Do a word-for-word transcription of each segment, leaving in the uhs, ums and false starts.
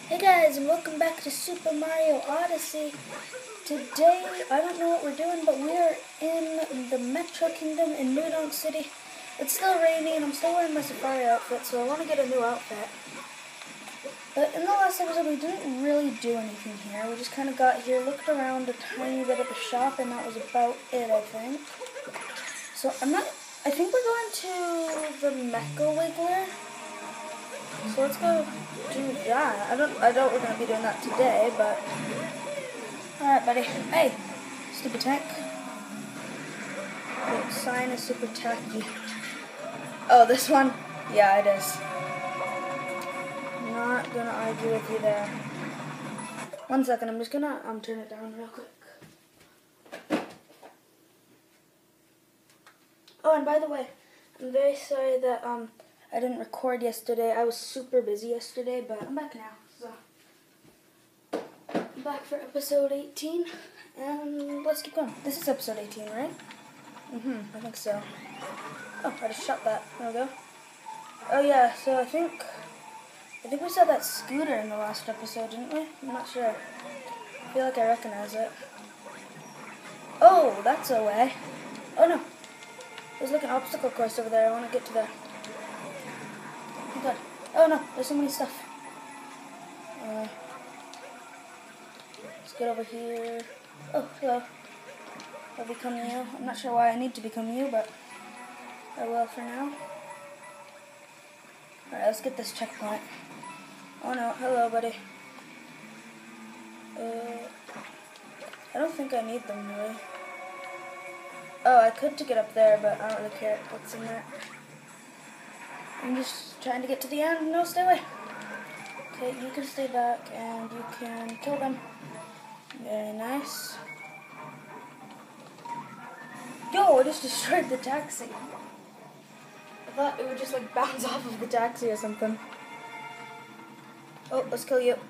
Hey guys, and welcome back to Super Mario Odyssey. Today, I don't know what we're doing, but we're in the Metro Kingdom in New Donk City. It's still rainy, and I'm still wearing my safari outfit, so I want to get a new outfit. But in the last episode, we didn't really do anything here. We just kind of got here, looked around a tiny bit at the shop, and that was about it, I think. So I'm not... I think we're going to the Mecha Wiggler. So let's go do that. I don't I don't we're gonna be doing that today, but alright buddy. Hey! Stupid tank. The sign is super tacky. Oh, this one? Yeah, it is. Not gonna argue with you there. One second, I'm just gonna um turn it down real quick. Oh, and by the way, I'm very sorry that um I didn't record yesterday. I was super busy yesterday, but I'm back now. So I'm back for episode eighteen, and let's keep going. This is episode eighteen, right? Mhm, I think so. Oh, I just shot that. There we go. Oh yeah, so I think I think we saw that scooter in the last episode, didn't we? I'm not sure. I feel like I recognize it. Oh, that's a way. Oh no, there's like an obstacle course over there. I want to get to there. Oh god. Oh no, there's so many stuff. Uh, let's get over here. Oh, hello. I'll become you. I'm not sure why I need to become you, but I will for now. Alright, let's get this checkpoint. Oh no, hello buddy. Uh, I don't think I need them really. Oh, I could to get up there, but I don't really care what's in there. I'm just trying to get to the end. No, stay away. Okay, you can stay back and you can kill them. Very nice. Yo, I just destroyed the taxi. I thought it would just like bounce off of the taxi or something. Oh, let's kill you.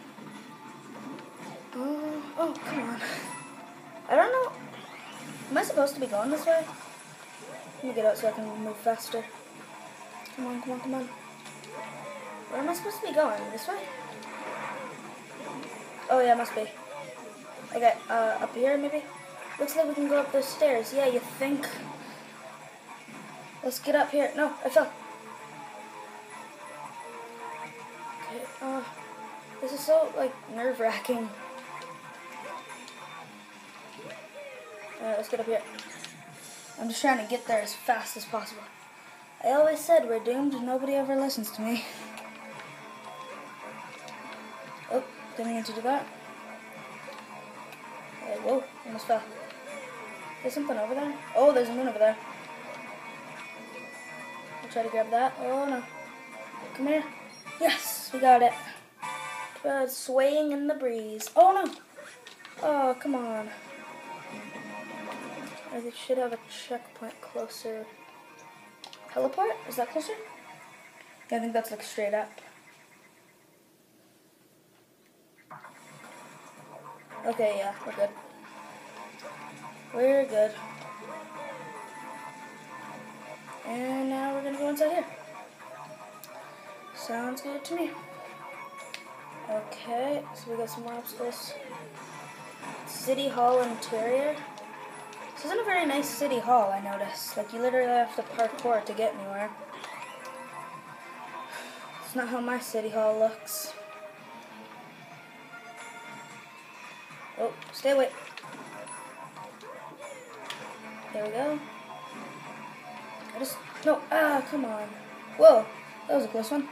Oh, oh, come on. I don't know. Am I supposed to be going this way? Let me get out so I can move faster. Come on, come on, come on. Where am I supposed to be going? This way? Oh yeah, must be. Okay, uh, up here maybe? Looks like we can go up those stairs. Yeah, you think? Let's get up here. No, I fell. Okay, uh, this is so, like, nerve-wracking. Alright, let's get up here. I'm just trying to get there as fast as possible. I always said we're doomed and nobody ever listens to me. Oh, didn't mean to do that. Hey, whoa, almost fell. There's something over there? Oh, there's a moon over there. I'll try to grab that. Oh no. Come here. Yes, we got it. Uh, it's swaying in the breeze. Oh no. Oh, come on. I should have a checkpoint closer. Teleport? Is that closer? Yeah, I think that's like straight up. Okay, yeah, we're good. We're good. And now we're gonna go inside here. Sounds good to me. Okay, so we got some more obstacles. City Hall interior. This isn't a very nice city hall, I noticed. Like, you literally have to parkour to get anywhere. It's not how my city hall looks. Oh, stay away. There we go. I just... No, ah, come on. Whoa, that was a close one.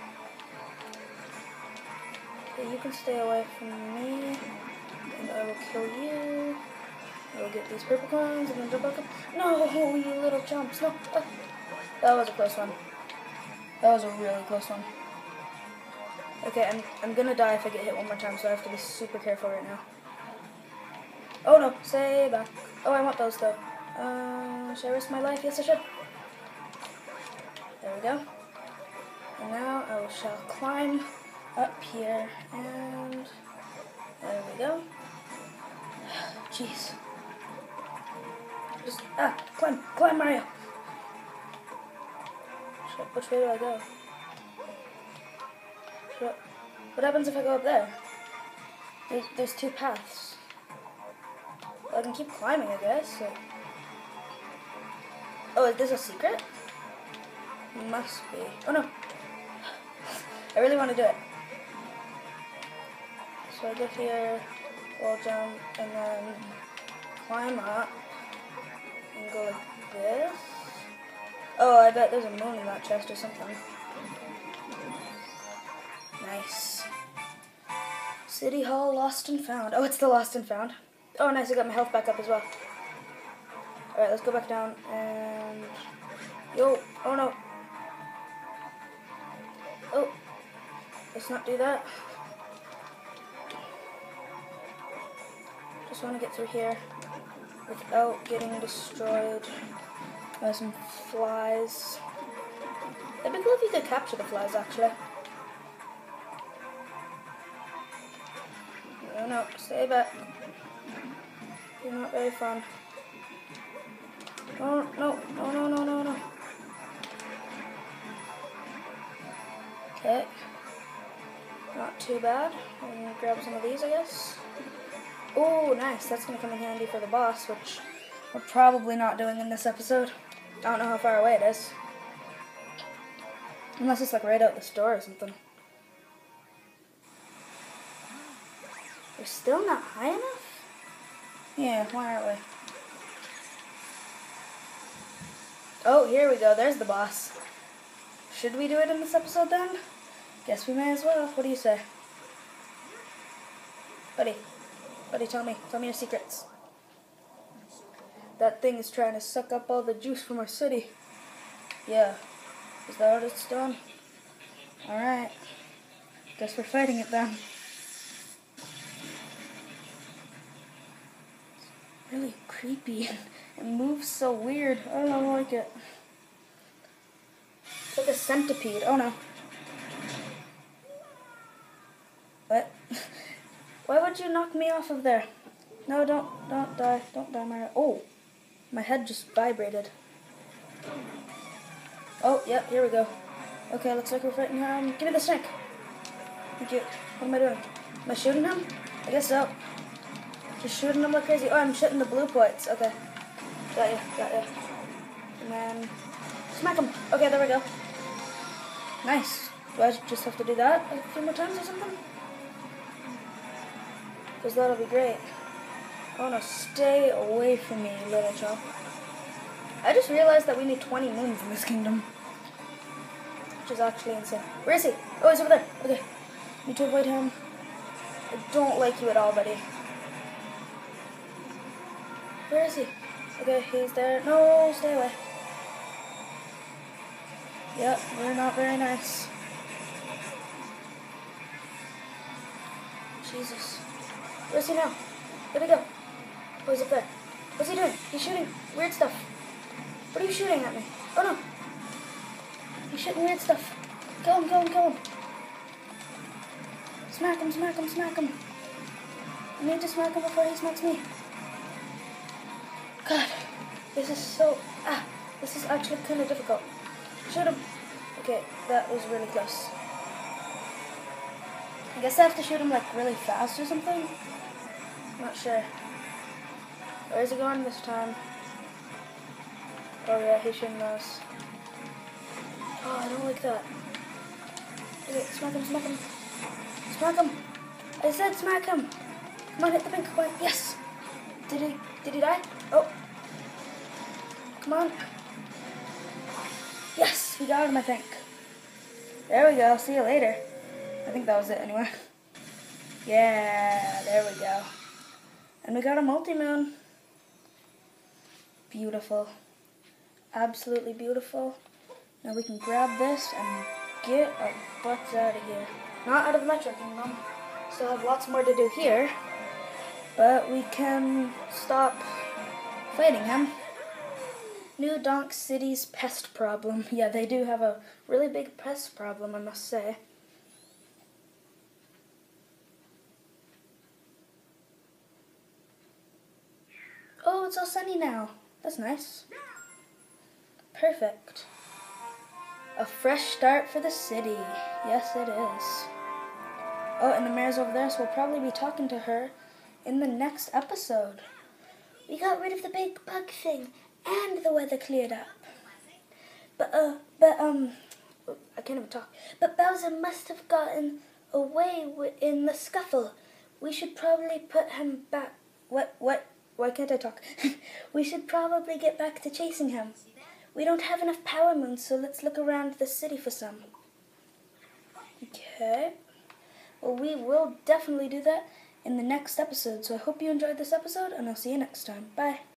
Okay, you can stay away from me. And I will kill you. I will get these purple coins and then jump back up. No, you little chumps. No. Oh. That was a close one. That was a really close one. Okay, I'm, I'm gonna die if I get hit one more time, so I have to be super careful right now. Oh no, stay back. Oh, I want those though. Uh, should I risk my life? Yes, I should. There we go. And now I shall climb up here, and there we go. Jeez. Just, ah, climb, climb, Mario. Which way do I go? Should I, What happens if I go up there? There's, there's two paths. Well, I can keep climbing, I guess. So. Oh, is this a secret? Must be. Oh no. I really want to do it. So I get here, wall jump, and then climb up, and go like this. Oh, I bet there's a moon in that chest or something. Nice. City Hall lost and found. Oh, it's the lost and found. Oh, nice, I got my health back up as well. Alright, let's go back down, and... Yo, oh no. Oh, let's not do that. Just want to get through here without getting destroyed by some flies. It'd be cool if you could capture the flies, actually. No, no, stay back. You're not very fun. No, no, no, no, no, no, no. Okay. Not too bad. I'm gonna grab some of these, I guess. Oh, nice. That's gonna come in handy for the boss, which we're probably not doing in this episode. I don't know how far away it is. Unless it's like right out the store or something. We're still not high enough? Yeah, why aren't we? Oh, here we go. There's the boss. Should we do it in this episode then? Guess we may as well. What do you say? Buddy. Buddy, tell me. Tell me your secrets. That thing is trying to suck up all the juice from our city. Yeah. Is that what it's done? Alright. Guess we're fighting it then. It's really creepy. It moves so weird. I don't like it. It's like a centipede. Oh no. What? Why would you knock me off of there? No, don't, don't die. Don't die, Mario. Oh, my head just vibrated. Oh, yeah, here we go. Okay, looks like we're fighting him. Give me the snake. Thank you. What am I doing? Am I shooting him? I guess so. Just shooting him like crazy. Oh, I'm shooting the blue points. Okay. Got you, got you. And then smack him. Okay, there we go. Nice. Do I just have to do that a few more times or something? Because that'll be great. Oh no, stay away from me, little chump. I just realized that we need twenty moons in this kingdom. Which is actually insane. Where is he? Oh, he's over there. Okay. Need to avoid him. I don't like you at all, buddy. Where is he? Okay, he's there. No, stay away. Yep, we're not very nice. Jesus. Where's he now? Where'd he go? Oh, he's up there. What's he doing? He's shooting weird stuff. What are you shooting at me? Oh no. He's shooting weird stuff. Kill him, kill him, kill him. Smack him, smack him, smack him. I need to smack him before he smacks me. God. This is so... Ah. This is actually kind of difficult. Shoot him. Okay, that was really close. I guess I have to shoot him like really fast or something. Not sure. Where is he going this time? Oh yeah, he's shooting those. Oh, I don't like that. Okay, smack him, smack him. Smack him! I said smack him! Come on, hit the pink point. Yes! Did he, did he die? Oh. Come on. Yes, we got him, I think. There we go, see you later. I think that was it anyway. Yeah, there we go. And we got a multi-moon. Beautiful. Absolutely beautiful. Now we can grab this and get our butts out of here. Not out of the Metro Kingdom. Still have lots more to do here. But we can stop fighting him. New Donk City's pest problem. Yeah, they do have a really big pest problem, I must say. Oh, it's all sunny now. That's nice. Perfect. A fresh start for the city. Yes, it is. Oh, and the mayor's over there, so we'll probably be talking to her in the next episode. We got rid of the big bug thing, and the weather cleared up. But, uh, but, um, I can't even talk. But Bowser must have gotten away in the scuffle. We should probably put him back. What, what? Why can't I talk? We should probably get back to chasing him. We don't have enough power moons, so let's look around the city for some. Okay. Well, we will definitely do that in the next episode. So I hope you enjoyed this episode, and I'll see you next time. Bye.